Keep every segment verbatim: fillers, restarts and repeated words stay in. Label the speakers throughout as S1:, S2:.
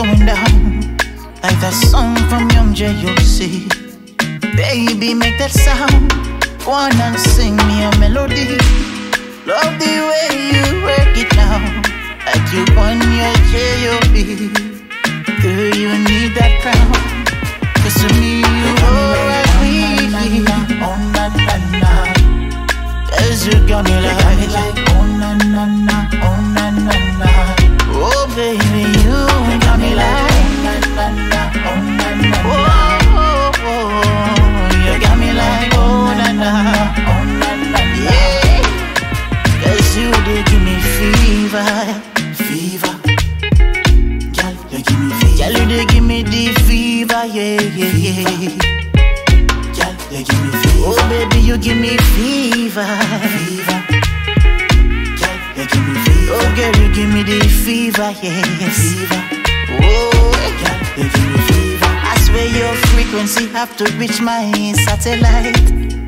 S1: going down like that song from Young J O C. Baby, make that sound. Go on and sing me a melody. Love the way you work it now, like you won your J O B. Girl, you need that crown, 'cause to me you are a queen. Oh na na na, 'cause you got me like, like oh na na na, oh na na na. Oh baby, you got me like oh na na na, oh na na na. Oh, oh, oh, you got me like oh na na, oh na na na. Yeah, 'cause you did give me fever, fever. Girl, you give me fever. Girl, you did give me the fever, yeah, yeah, yeah. Girl, you give me fever. Oh baby, you give me fever, fever. Girl, you give me fever. Oh girl, you give me the fever, yes. Fever. Oh, girl, you give me fever. I swear your frequency have to reach my satellite.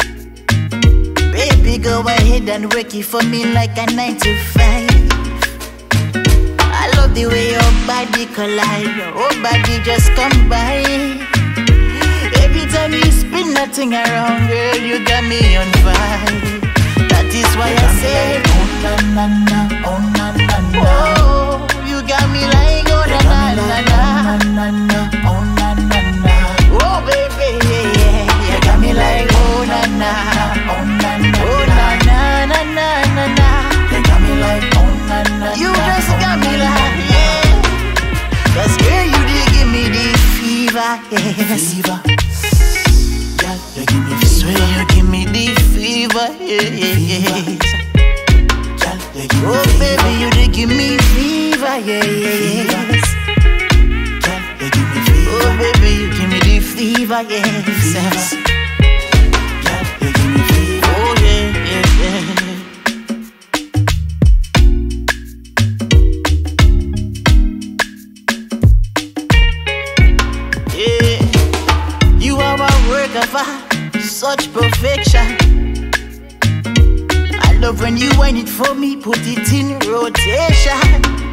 S1: Baby, go ahead and work it for me like a nine to five. I love the way your body collide, your whole body just come by. Every time you spin that thing around, girl, you got me on fire. That is why I say, oh na na na, oh na na na. Oh, you got me like oh na na na na, na na, oh na na na. Oh baby, yeah, yeah, you got me like oh na na, oh na na, oh na na na na na na. You got me like oh na na. You just got me like yeah. 'Cause girl, you did give me the fever, yes. Fever. Girl, you give me fever. Swear you give me the fever, yes. Girl, you give me oh fever. Baby, you did give me fever, yeah, yes. Girl, you give me fever. Oh baby, you give me the fever, yes. Girl, you give me fever. Oh yeah, yeah, yeah. Of art, such perfection. I love when you wind it for me, put it in rotation.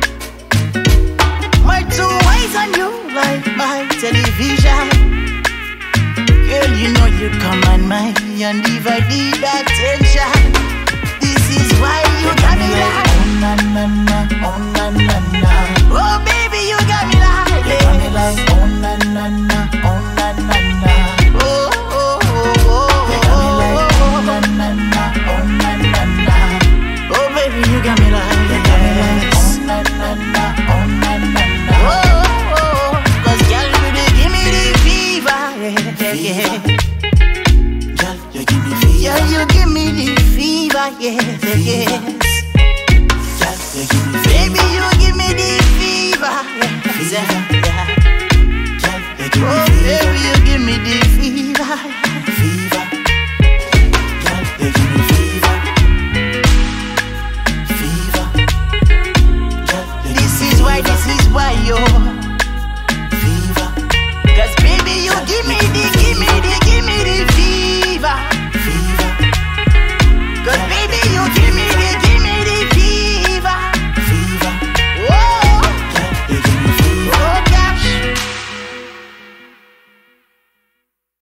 S1: My two eyes on you like my television. Girl, you know you command my undivided attention. This is why you got me like oh na na na, oh na na na. Oh baby, you got me like you got me like oh na na na, oh na na na. Oh, oh, oh, oh, you got me like oh na na na, oh na na na. Oh baby, you got me like you got me like oh na na na, oh na na na. Oh, oh, 'cause girl, you dey give me the fever, yeah, yeah. Girl, you give me fever. Yeah, you give me the fever, yes, yes. Girl, you give me fever. Baby, you give me the fever, yes, yeah. Girl, you give me fever. Oh baby, you give me the fever.